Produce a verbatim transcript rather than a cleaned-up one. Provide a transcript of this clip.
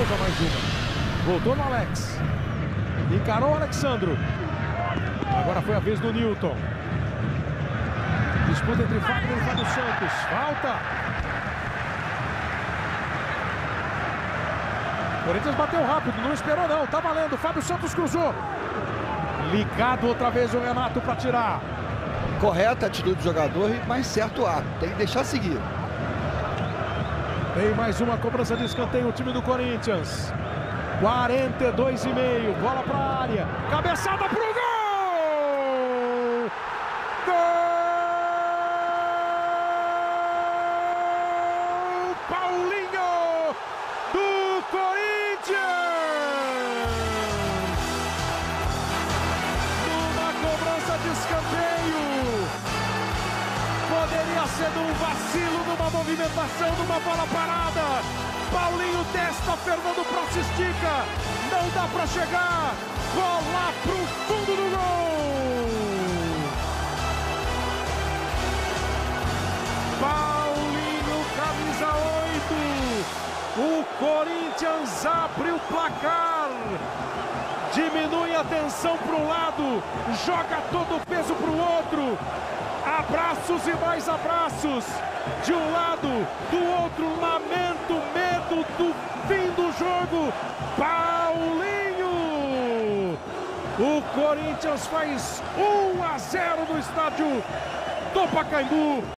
Souza, mais uma. Voltou no Alex. Encarou o Alexandro. Agora foi a vez do Newton. Disputa entre Fagner e Fábio Santos. Falta. Corinthians bateu rápido, não esperou não. Tá valendo. Fábio Santos cruzou. Ligado outra vez o Renato para tirar. Correta a atitude do jogador, mas certo ato. Tem que deixar seguir. Tem mais uma cobrança de escanteio, o time do Corinthians. quarenta e dois e meio, bola para a área. Cabeçada pro gol! Gol! Paulinho do Corinthians! Numa cobrança de escanteio. Poderia ser num vacilo, numa movimentação, numa bola parada. Paulinho testa, Fernando Praz estica. Não dá para chegar. Bola pro fundo do gol. Paulinho, camisa oito. O Corinthians abre o placar. Diminui a tensão para um lado. Joga todo o peso para o outro. Abraços e mais abraços, de um lado, do outro, lamento, medo do fim do jogo. Paulinho! O Corinthians faz um a zero no estádio do Pacaembu.